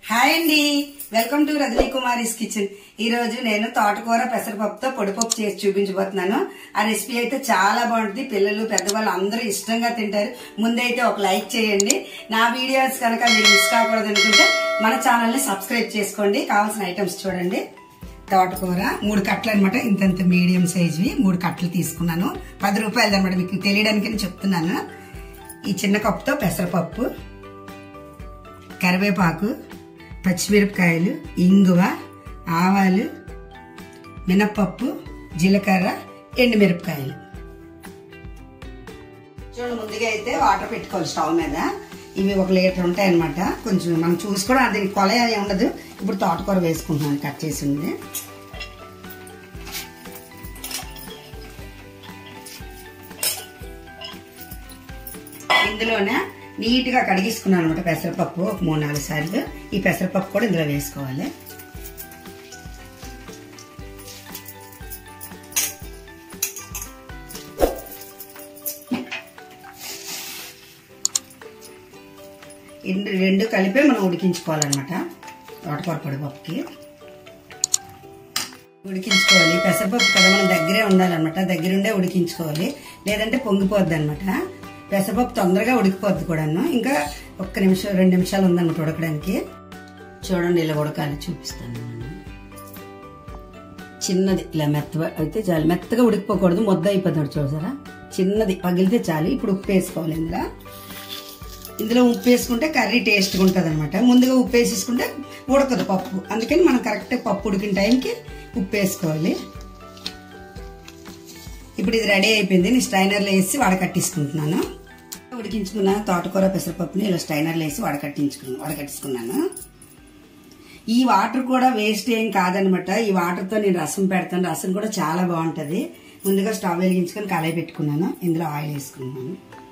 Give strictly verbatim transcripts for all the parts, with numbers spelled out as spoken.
Hi అండి, welcome to Rajani Kumari's kitchen. ఈ రోజు నేను తోటకూర పెసరపప్పుతో పొడిపప్పు చేసి చూపించబోతున్నాను. ఆ రెసిపీ అయితే చాలా బాగుంటుంది. పిల్లలు పెద్దవాళ్ళు అందరూ ఇష్టంగా తింటారు. ముందైతే ఒక లైక్ చేయండి. నా వీడియోస్ కనుక మీరు మిస్ కాకూడదు అనుకుంటే మన ఛానల్ ని సబ్స్క్రైబ్ చేసుకోండి. కావాల్సిన ఐటమ్స్ చూడండి. తోటకూర మూడు కట్టలు అనమాట, ఇంతంత మీడియం సైజువి మూడు కట్టలు తీసుకున్నాను. పది రూపాయలు అనమాట, మీకు తెలియడానికి చెప్తున్నాను. ఈ చిన్న కప్పుతో పెసరపప్పు, కరివేపాకు, పచ్చిమిరపకాయలు, ఇంగువ, ఆవాలు, మినప్పప్పు, జీలకర్ర, ఎండుమిరపకాయలు. చూడండి, ముందుగా అయితే వాటర్ పెట్టుకోవాలి స్టవ్ మీద. ఇవి ఒక లీటర్ ఉంటాయి అనమాట. కొంచెం మనం చూసుకోవడం, అది కొల ఉండదు. ఇప్పుడు తోటకూర వేసుకుంటున్నాను కట్ చేసి ఉంది. ఇందులోనే నీట్ గా కడిగిసుకున్నాను అనమాట పెసరపప్పు ఒక మూడు నాలుగు సార్లు. ఈ పెసరపప్పు కూడా ఇందులో వేసుకోవాలి. రెండు కలిపే మనం ఉడికించుకోవాలన్నమాట. తోటకూర పొడిపప్పుకి ఉడికించుకోవాలి. పెసరపప్పు కదా మనం దగ్గరే ఉండాలన్నమాట, దగ్గరుండే ఉడికించుకోవాలి, లేదంటే పొంగిపోద్ది అనమాట. పెసరపప్పు తొందరగా ఉడికిపోద్ది కూడాను. ఇంకా ఒక్క నిమిషం రెండు నిమిషాలు ఉందన్నమాట ఉడకడానికి. చూడండి, ఇలా ఉడకాలి, చూపిస్తాను. చిన్నది ఇలా మెత్తగా అయితే చాలు, మెత్తగా ఉడికిపోకూడదు, ముద్ద అయిపోతుంది. చూసారా, చిన్నది పగిలితే చాలు. ఇప్పుడు ఉప్పు వేసుకోవాలి. ఇందులో ఇందులో ఉప్పు వేసుకుంటే కర్రీ టేస్ట్గా ఉంటుంది అనమాట. ముందుగా ఉప్పు వేసేసుకుంటే ఉడకదు పప్పు, అందుకని మనం కరెక్ట్ పప్పు ఉడికిన టైంకి ఉప్పు వేసుకోవాలి. ఇప్పుడు ఇది రెడీ అయిపోయింది. నేను స్ట్రైనర్లో వేసి వడకట్టించుకుంటున్నాను. ఉడికించుకున్న తోటకూర పెసరపప్పుని ఇలా స్ట్రైనర్లో వేసి వడకట్టించుకున్నాను వడకట్టించుకున్నాను ఈ వాటర్ కూడా వేస్ట్ ఏం కాదనమాట. ఈ వాటర్తో నేను రసం పెడతాను. రసం కూడా చాలా బాగుంటుంది. ముందుగా స్టవ్ వెలిగించుకొని కళాయి పెట్టుకున్నాను. ఇందులో ఆయిల్ వేసుకున్నాను.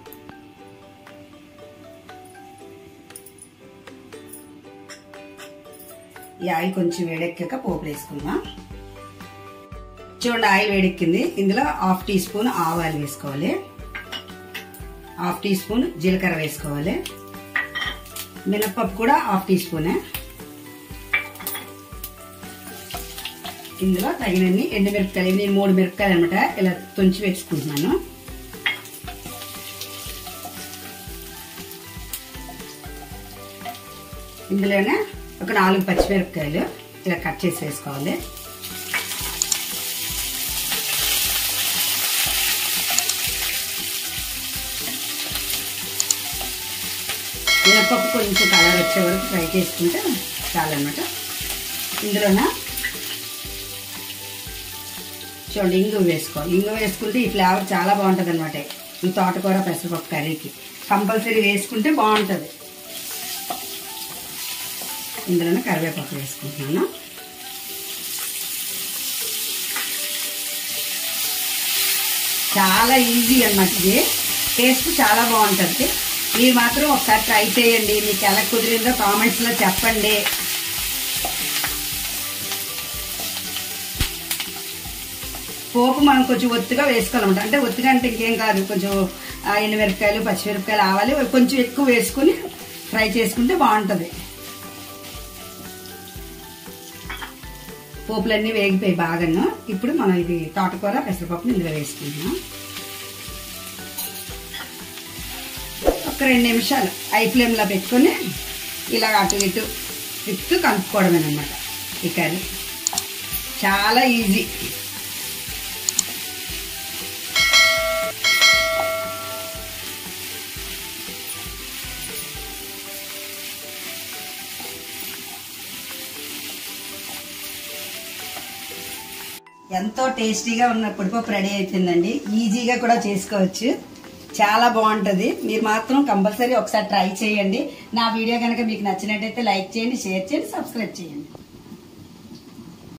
ఈ ఆయిల్ కొంచెం వేడెక్కాక పోపు వేసుకుందాం. చూడండి, ఆయిల్ వేడెక్కింది. ఇందులో హాఫ్ టీ స్పూన్ ఆవాలు వేసుకోవాలి, హాఫ్ టీ స్పూన్ జీలకర్ర వేసుకోవాలి, మినప్పప్పు కూడా హాఫ్ టీ స్పూనే. ఇందులో తగినన్ని ఎండుమిరపకాయలు, నేను మూడు మిరపకాయలు అనమాట ఇలా తుంచి వేసుకుంటున్నాను. ఇందులోనే ఒక నాలుగు పచ్చిమిరపకాయలు ఇలా కట్ చేసి వేసుకోవాలి. మినప్పప్పు కొంచెం కలర్ వచ్చే వరకు ఫ్రై చేసుకుంటే చాలన్నమాట. ఇందులోన చూడండి, ఇంగువ వేసుకోవాలి. ఇంగువ వేసుకుంటే ఈ ఫ్లేవర్ చాలా బాగుంటుంది అనమాట. ఈ తోటకూర పెసరపప్పు కర్రీకి కంపల్సరీ వేసుకుంటే బాగుంటుంది. ఇందులోనే కరివేపాకు వేసుకుంటున్నాను. చాలా ఈజీ అన్నమాట. ఇది టేస్ట్ చాలా బాగుంటుంది. మీరు మాత్రం ఒకసారి ట్రై చేయండి. మీకు ఎలా కుదిరిందో కామెంట్స్ లో చెప్పండి. పోపు మనం కొంచెం ఒత్తుగా వేసుకోవాలన్నమాట. అంటే ఒత్తుగా అంటే ఇంకేం కాదు, కొంచెం ఎండుమిరపకాయలు, పచ్చిమిరపకాయలు, ఆవాలి కొంచెం ఎక్కువ వేసుకుని ఫ్రై చేసుకుంటే బాగుంటుంది. పోపులన్నీ వేగిపోయి బాగాను. ఇప్పుడు మనం ఇది తోటకూర పెసరపప్పుని ఇందులో వేసుకుంటున్నాం. ఒక రెండు నిమిషాలు ఐ ఫ్లేమ్లో పెట్టుకొని ఇలా అటు ఇటు తిప్పుతూ కలుపుకోవడమేనమాట. ఈ కర్రీ చాలా ఈజీ. ఎంతో టేస్టీగా ఉన్న పొడిపప్పు రెడీ అయిపోయిందండి. ఈజీగా కూడా చేసుకోవచ్చు, చాలా బాగుంటుంది. మీరు మాత్రం కంపల్సరీ ఒకసారి ట్రై చేయండి. నా వీడియో కనుక మీకు నచ్చినట్టయితే లైక్ చేయండి, షేర్ చేయండి, సబ్స్క్రైబ్ చేయండి.